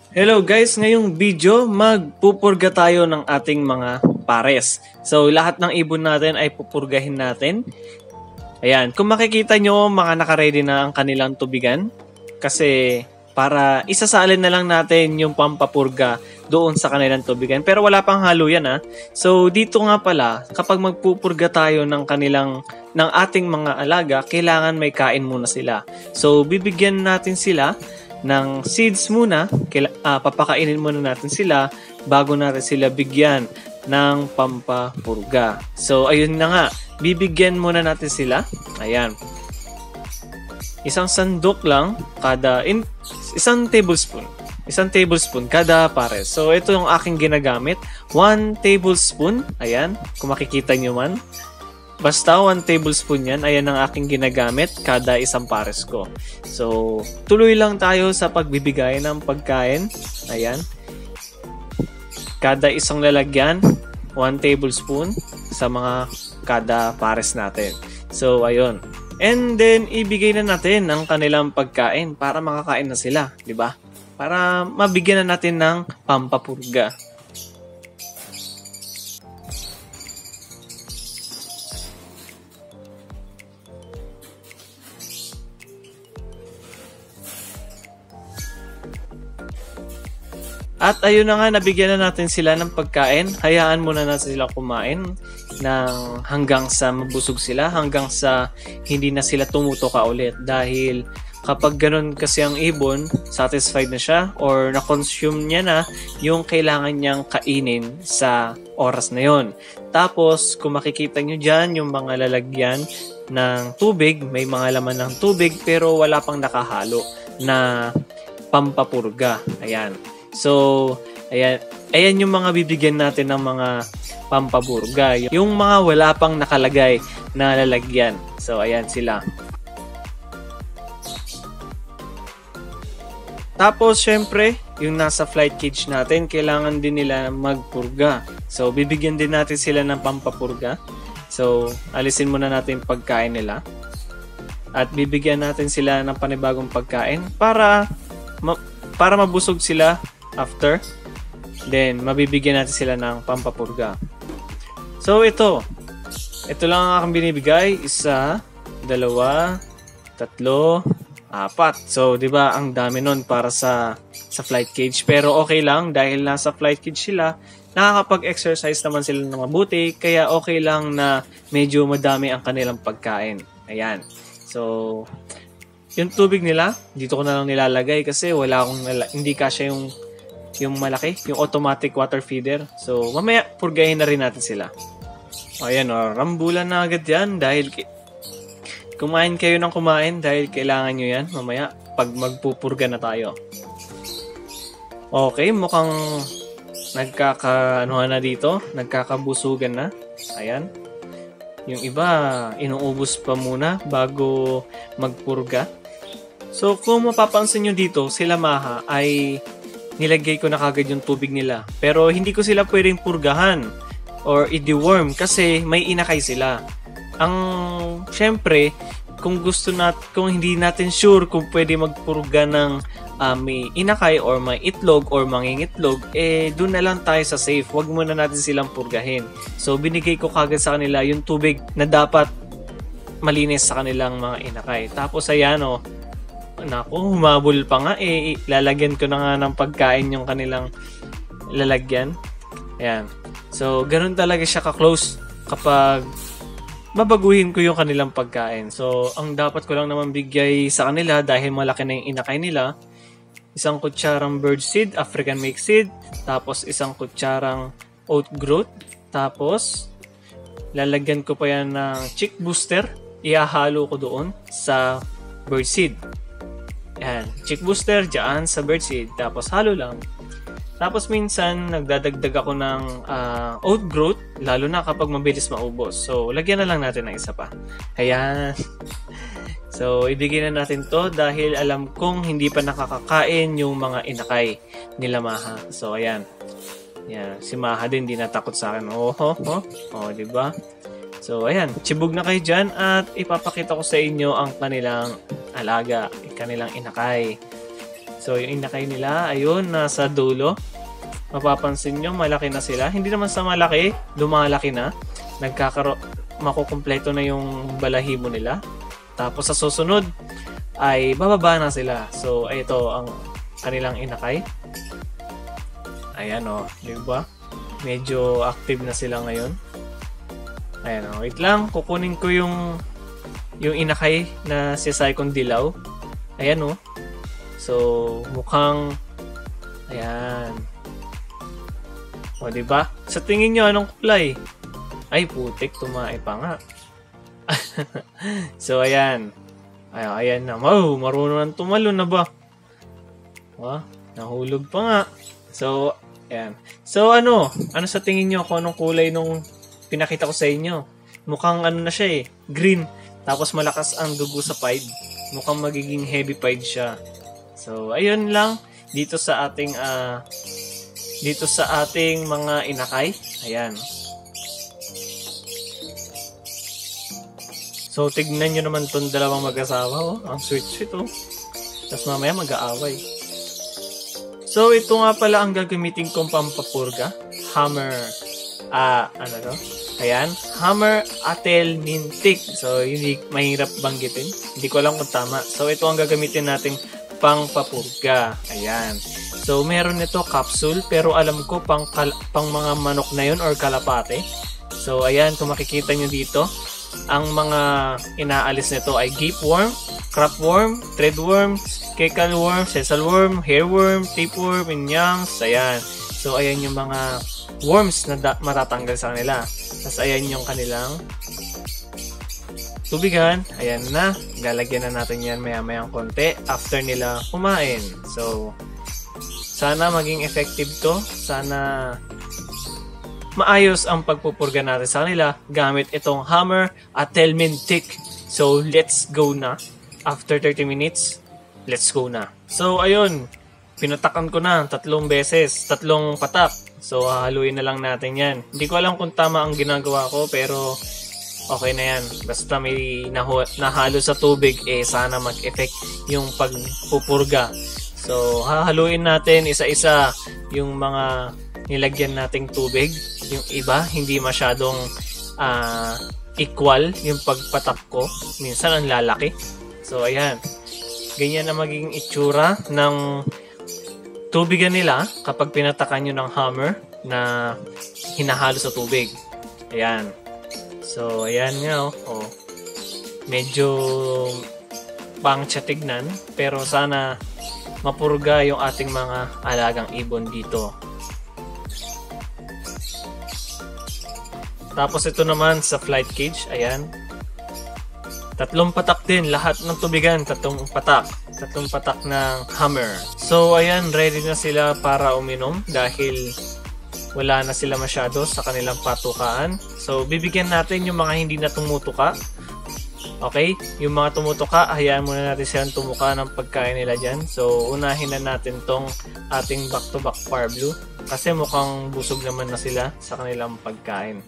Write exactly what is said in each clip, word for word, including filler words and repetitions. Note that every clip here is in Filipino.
Hello guys, ngayong video magpupurga tayo ng ating mga pares. So lahat ng ibon natin ay pupurgahin natin. Ayan, kung makikita nyo, mga naka-ready na ang kanilang tubigan. Kasi para isasalin na lang natin yung pampapurga doon sa kanilang tubigan. Pero wala pang halo yan ha. So dito nga pala, kapag magpupurga tayo ng kanilang ng ating mga alaga, kailangan may kain muna sila. So bibigyan natin sila ng seeds muna, uh, papakainin muna natin sila bago natin sila bigyan ng pampapurga. So ayun na nga, bibigyan muna natin sila. Ayan. Isang sandok lang kada in, isang tablespoon. Isang tablespoon kada pares. So ito yung aking ginagamit, one tablespoon. Ayan, kung makikita nyo man. Basta one tablespoon yan, ayan ang aking ginagamit kada isang pares ko. So, tuloy lang tayo sa pagbibigay ng pagkain. Ayan. Kada isang lalagyan, one tablespoon sa mga kada pares natin. So, ayun. And then, ibigay na natin ang kanilang pagkain para makakain na sila. Diba? Para mabigyan na natin ng pampapurga. At ayun na nga, nabigyan na natin sila ng pagkain. Hayaan muna natin sila kumain ng hanggang sa mabusog sila, hanggang sa hindi na sila tumutuka ulit. Dahil kapag ganun kasi ang ibon, satisfied na siya or na-consume niya na yung kailangan niyang kainin sa oras na yon. Tapos, kung makikita nyo dyan, yung mga lalagyan ng tubig, may mga laman ng tubig pero wala pang nakahalo na pampapurga. Ayan. So, ayan, ayan yung mga bibigyan natin ng mga pampapurga. Yung mga wala pang nakalagay na lalagyan. So, ayan sila. Tapos, syempre, yung nasa flight cage natin, kailangan din nila magpurga. So, bibigyan din natin sila ng pampapurga. So, alisin muna natin yung pagkain nila. At bibigyan natin sila ng panibagong pagkain para, ma para mabusog sila after. Then, mabibigyan natin sila ng pampapurga. So, ito. Ito lang ang aking binibigay. Isa, dalawa, tatlo, apat. So, di ba ang dami nun para sa sa flight cage. Pero okay lang dahil nasa flight cage sila, nakakapag-exercise naman sila ng mabuti. Kaya okay lang na medyo madami ang kanilang pagkain. Ayan. So, yung tubig nila, dito ko na lang nilalagay kasi wala akong, hindi kasya yung yung malaki, yung automatic water feeder. So, mamaya purgahin na rin natin sila. Ayan, oh, rambulan na agad yan dahil kumain kayo ng kumain dahil kailangan nyo yan mamaya pag magpupurga na tayo. Okay, mukhang nagkaka-anuhan na dito, nagkakabusugan na. Ayan. Yung iba, inuubos pa muna bago magpurga. So, kung mapapansin nyo dito, sila Maha ay nilagay ko na kagad yung tubig nila. Pero hindi ko sila pwedeng purgahan or i-deworm kasi may inakay sila. Ang, syempre, kung gusto nat, kung hindi natin sure kung pwede magpurga ng uh, may inakay or may itlog or mangingitlog, eh, dun na lang tayo sa safe. Huwag muna natin silang purgahin. So, binigay ko kagad sa kanila yung tubig na dapat malinis sa kanilang mga inakay. Tapos, ayan o, naku, humabol pa nga eh. Lalagyan ko na nga ng pagkain yung kanilang lalagyan. Ayan. So, ganun talaga siya ka-close kapag babaguhin ko yung kanilang pagkain. So, ang dapat ko lang naman bigay sa kanila dahil malaki na yung inakay nila, isang kutsarang bird seed, African make seed, tapos isang kutsarang oat growth, tapos lalagyan ko pa yan ng chick booster, ihahalo ko doon sa bird seed. Yan, chick booster dyan sa birdseed, tapos halo lang. Tapos minsan, nagdadagdag ako ng uh, oat growth, lalo na kapag mabilis maubos. So, lagyan na lang natin ng isa pa. Ayan. So, ibigay na natin to dahil alam kong hindi pa nakakakain yung mga inakay nila Maha. So, ayan. Yan, si Maha din, di natakot sa akin. Oh, oh, oh. Oh, diba? So, ayan, chibog na kayo dyan at ipapakita ko sa inyo ang kanilang alaga, kanilang inakay. So, yung inakay nila, ayun, nasa dulo. Mapapansin nyo, malaki na sila. Hindi naman sa malaki, lumalaki na. Nagkakaro makukumpleto na yung balahibo nila. Tapos sa susunod, ay bababa na sila. So, ito ang kanilang inakay. Ayan o, di ba? Medyo active na sila ngayon. Ayan o, wait lang. Kukunin ko yung yung inakay na si Saikon Dilaw. Ayan o. So, mukhang ayan. O, di ba? Sa tingin nyo, anong kulay? Ay, putik. Tumae pa nga. So, ayan. Ay, ayan na. Wow, marunong tumalon na ba? Wow, nahulog pa nga. So, ayan. So, ano? Ano sa tingin nyo kung anong kulay nung pinakita ko sa inyo? Mukhang ano na siya eh. Green. Tapos malakas ang dugo sa pied. Mukhang magiging heavy pied siya. So, ayun lang. Dito sa ating, ah, uh, dito sa ating mga inakay. Ayan. So, tignan nyo naman itong dalawang mag-asawa. Oh. Ang sweet-sweet oh. Tapos mamaya mag-aaway. So, ito nga pala ang gagamitin kong pampapurga. Hammer. Ah, ano to? Ayan. Hammer Atel Mintic. So, hindi mahirap banggitin. Hindi ko alam kung tama. So, ito ang gagamitin nating pangpapurga. Ayan. So, meron nito capsule. Pero alam ko pang, pang mga manok na yun or kalapate. So, ayan. Kung makikita nyo dito, ang mga inaalis nito ay gapeworm, crapworm, threadworm, cacal worm, sessile worm, hairworm, tapeworm, inyams. Ayan. So, ayan yung mga worms na matatanggal sa kanila. Tapos, ayan yung kanilang tubigan. Ayan na. Lalagyan na natin yan maya-mayang konti after nila kumain. So, sana maging effective to. Sana maayos ang pagpupurga natin sa kanila gamit itong Hammer Atel Mintic. So, let's go na. After thirty minutes, let's go na. So, ayun. Pinatakan ko na tatlong beses. Tatlong patak. So, hahaluin na lang natin yan. Hindi ko alam kung tama ang ginagawa ko, pero okay na yan. Basta may nahalo sa tubig, eh sana mag-effect yung pagpupurga. So, hahaluin natin isa-isa yung mga nilagyan nating tubig. Yung iba, hindi masyadong uh, equal yung pagpatak ko. Minsan, ang lalaki. So, ayan. Ganyan na magiging itsura ng tubigan nila kapag pinatakan nyo ng hammer na hinahalo sa tubig. Ayan. So, ayan nga, oh. oh. Medyo pangtsa tignan, pero sana mapurga yung ating mga alagang ibon dito. Tapos ito naman sa flight cage, ayan. Tatlong patak din, lahat ng tubigan, tatlong patak. Tatlong patak ng hammer. So, ayan, ready na sila para uminom dahil wala na sila masyado sa kanilang patukaan. So, bibigyan natin yung mga hindi na tumutuka. Okay? Yung mga tumutuka, hayaan muna natin silang tumuka ng pagkain nila dyan. So, unahin na natin tong ating back-to-back Par Blue kasi mukhang busog naman na sila sa kanilang pagkain.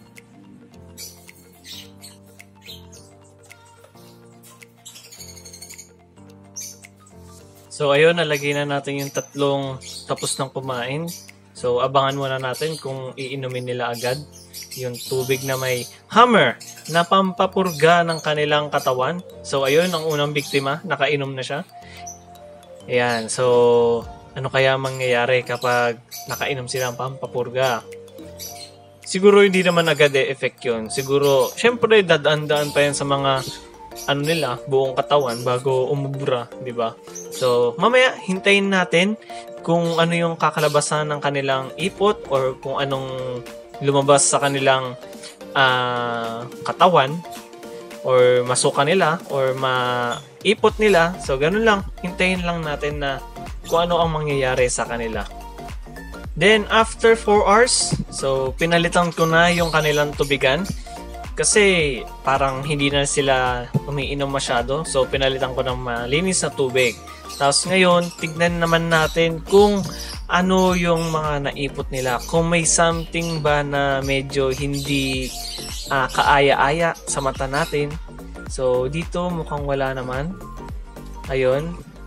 So, ayun, nalagay na natin yung tatlong tapos ng kumain. So, abangan muna natin kung iinumin nila agad yung tubig na may hammer na pampapurga ng kanilang katawan. So, ayun, ang unang biktima, nakainom na siya. Ayan, so, ano kaya mangyayari kapag nakainom sila ng pampapurga? Siguro hindi naman agad e-effect yun. Siguro, syempre, dadaan-daan pa yan sa mga ano nila, buong katawan bago umubra, di ba? So, mamaya hintayin natin kung ano yung kakalabasan ng kanilang ipot or kung anong lumabas sa kanilang uh, katawan or masuka nila or maipot nila. So, ganun lang. Hintayin lang natin na kung ano ang mangyayari sa kanila. Then, after four hours, so, pinalitan ko na yung kanilang tubigan. Kasi parang hindi na sila umiinom masyado. So, pinalitan ko ng malinis na tubig. Tapos ngayon, tignan naman natin kung ano yung mga naipot nila. Kung may something ba na medyo hindi uh, kaaya-aya sa mata natin. So, dito mukhang wala naman. Ayun.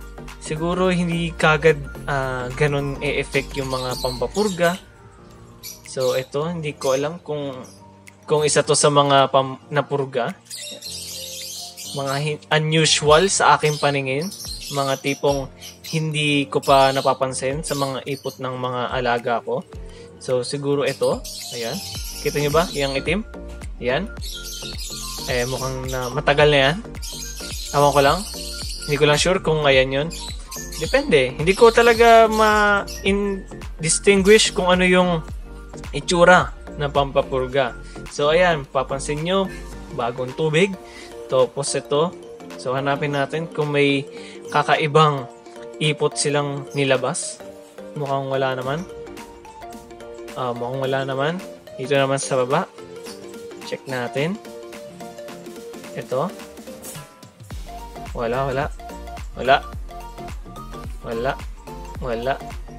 siguro hindi kagad uh, ganun e-effect yung mga pampapurga. So ito, hindi ko alam kung kung isa to sa mga pam, napurga. Mga unusual sa aking paningin, mga tipong hindi ko pa napapansin sa mga ipot ng mga alaga ko. So siguro ito, ayan. Kita nyo ba yung itim? Ayan. Eh mukhang na matagal na yan. Awan ko lang. Hindi ko lang sure kung ayan yun. Depende. Hindi ko talaga ma-distinguish kung ano yung itsura ng pampapurga. So ayan, papansin nyo, bagong tubig. Tapos ito. So hanapin natin kung may kakaibang ipot silang nilabas. Mukhang wala naman. Uh, mukhang wala naman. Dito naman sa baba. Check natin. Ito. Wala, wala. Wala. Wala. Wala.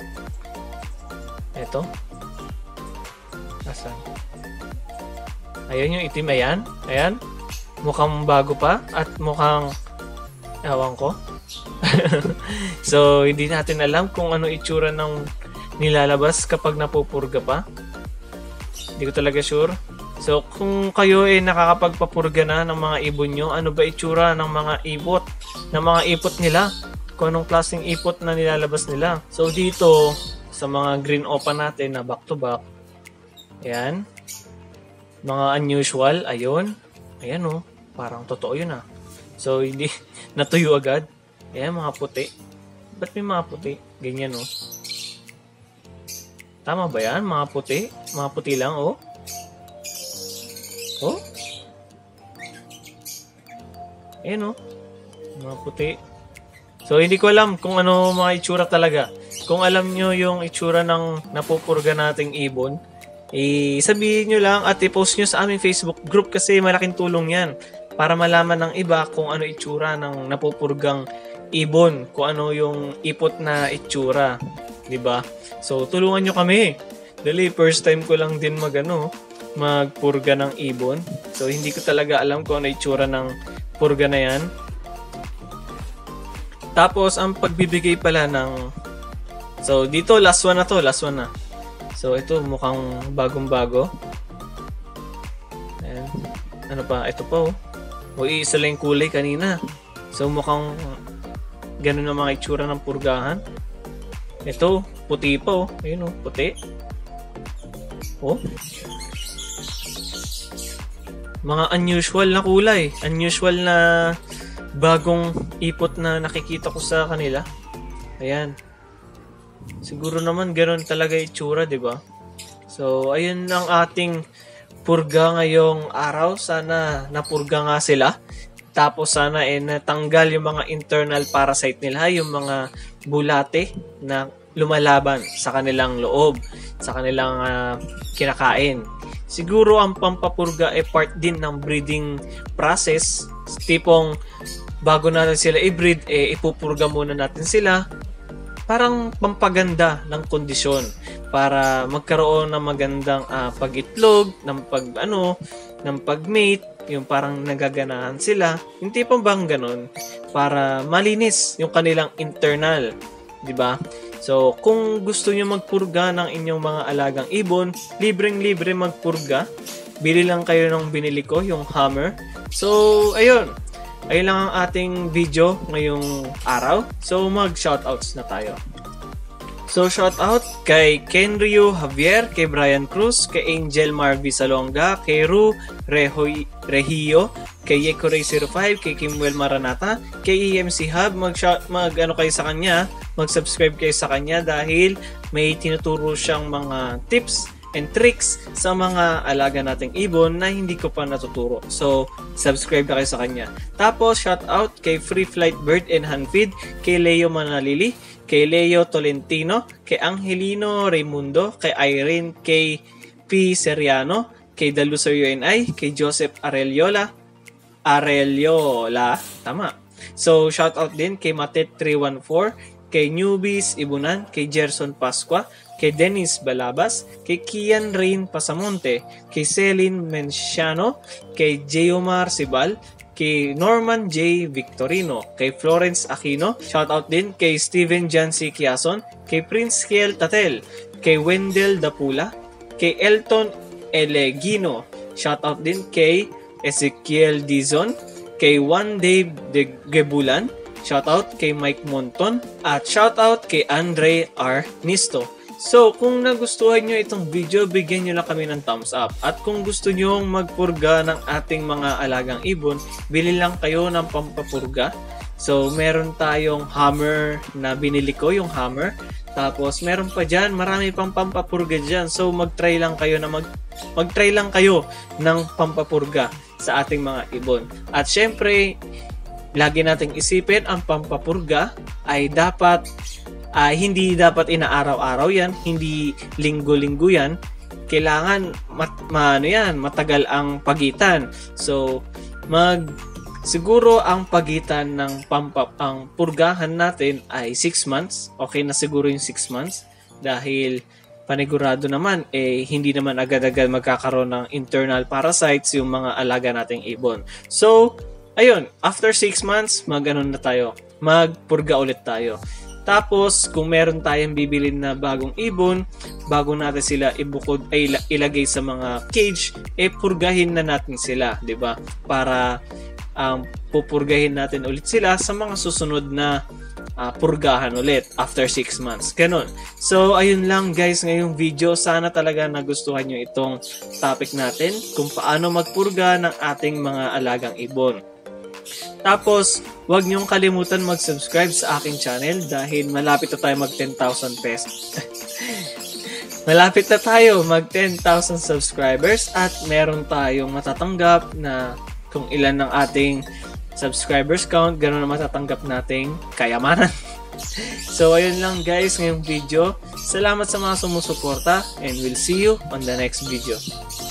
Ito. Asan? Ayan yung itim. Ayan. Ayan. Mukhang bago pa. At mukhang ewan ko. So, hindi natin alam kung ano itsura ng nilalabas kapag napupurga pa. Hindi ko talaga sure. So, kung kayo ay eh, nakakapagpapurga na ng mga ibon nyo, ano ba itsura ng mga ipot? Ng mga ipot nila? Kung anong klaseng ipot na nilalabas nila? So, dito, sa mga green opa natin na back to back, ayan. Mga unusual, ayun. Ayan o, oh, parang totoo yun ah. So, hindi natuyo agad. Ayan, mga puti. Ba't may mga puti? Ganyan o. Oh. Tama ba yan? Mga puti? Mga puti lang o. Oh. Oh? Ayan o. Oh. Mga puti. So, hindi ko alam kung ano mga itsura talaga. Kung alam nyo yung itsura ng napupurga nating ibon, i-sabihin nyo lang at i-post nyo sa aming Facebook group kasi malaking tulong yan para malaman ng iba kung ano itsura ng napupurgang ibon, kung ano yung ipot na itsura, diba? So tulungan nyo kami. Dali, first time ko lang din magano, magpurga ng ibon. So hindi ko talaga alam kung ano itsura ng purga na yan. Tapos ang pagbibigay pala ng, so dito last one na to, last one na. So, ito mukhang bagong-bago. Ayan. Ano pa? Ito pa, oh. O, iisa lang yung kulay kanina. So, mukhang ganun ang mga itsura ng purgahan. Ito, puti pa, oh. Ayun, oh. Puti. Oh. Mga unusual na kulay. Unusual na bagong ipot na nakikita ko sa kanila. Ayan. Siguro naman ganoon talaga itsura, 'di ba? So, ayun ang ating purga ngayong araw. Sana napurga nga sila. Tapos sana eh natanggal yung mga internal parasite nila, yung mga bulate na lumalaban sa kanilang loob, sa kanilang uh, kinakain. Siguro ang pampapurga ay part din ng breeding process. Tipong bago natin sila i-breed, eh ipupurga muna natin sila. Parang pampaganda ng kondisyon para magkaroon ng magandang uh, pag-itlog, ng pag ano, ng pag-mate, yung parang nagaganahan sila. Yung tipong bang ganun para malinis yung kanilang internal, 'di ba? So, kung gusto niyo magpurga ng inyong mga alagang ibon, libreng-libre magpurga. Bili lang kayo ng binili ko, yung hammer. So, ayun. Ayun lang ang ating video ngayong araw. So, mag-shoutouts na tayo. So, shoutout kay Kenryu Javier, kay Brian Cruz, kay Angel Marvi Salonga, kay Ru Rehoy, Rehio, kay Yekoray zero five, kay Kimwell Maranata, kay E M C Hub. Mag-shout, mag ano kayo sa kanya, mag-subscribe kayo sa kanya dahil may tinuturo siyang mga tips and tricks sa mga alaga nating ibon na hindi ko pa natuturo. So, subscribe na kayo sa kanya. Tapos, shout out kay Free Flight Bird and Handfeed, kay Leo Manalili, kay Leo Tolentino, kay Angelino Raimundo, kay Irene, kay P. Seriano, kay Daluso U N I, kay Joseph Areliola, Areliola, tama. So, shout out din kay Matet three one four, kay Newbies Ibunan, kay Gerson Pasqua, kay Dennis Balabas, kay Kian Rain Pasamonte, kay Celine Menciano, kay Jeomar Sibal, kay Norman J. Victorino, kay Florence Aquino, shoutout din kay Steven Jancy Quiazon, kay Prince Kiel Tatel, kay Wendell Dapula, kay Elton Elegino, shoutout din kay Ezekiel Dizon, kay Juan Dave de Gebulan, shoutout kay Mike Monton, at shoutout kay Andre R. Nisto. So, kung nagustuhan nyo itong video, bigyan nyo lang kami ng thumbs up. At kung gusto nyo magpurga ng ating mga alagang ibon, bili lang kayo ng pampapurga. So, meron tayong hammer na binili ko, yung hammer. Tapos, meron pa dyan, marami pang pampapurga dyan. So, mag-try lang kayo na mag mag-try lang kayo ng pampapurga sa ating mga ibon. At syempre, lagi nating isipin, ang pampapurga ay dapat Uh, hindi dapat inaaraw-araw yan, hindi linggo-linggo yan. Kailangan mat, ma, ano yan, matagal ang pagitan. So, mag siguro ang pagitan ng pampap, ang purgahan natin ay six months. Okay na siguro yung six months dahil panigurado naman, eh, hindi naman agad-agad magkakaroon ng internal parasites yung mga alaga nating ibon. So, ayun, after six months, mag-ano na tayo, magpurga ulit tayo. Tapos, kung meron tayong bibilin na bagong ibon, bago natin sila ibukod ay ilagay sa mga cage, eh purgahin na natin sila, 'di ba? Para um, pupurgahin natin ulit sila sa mga susunod na uh, purgahan ulit after six months. Ganon. So, ayun lang guys ngayong video. Sana talaga nagustuhan nyo itong topic natin kung paano magpurga ng ating mga alagang ibon. Tapos, huwag niyong kalimutan mag-subscribe sa aking channel dahil malapit na tayo mag ten thousand pesos. Malapit na tayo mag ten thousand subscribers at meron tayong matatanggap na kung ilan ng ating subscribers count, gano'n na matatanggap nating kayamanan. So, ayun lang guys ngayong video. Salamat sa mga sumusuporta and we'll see you on the next video.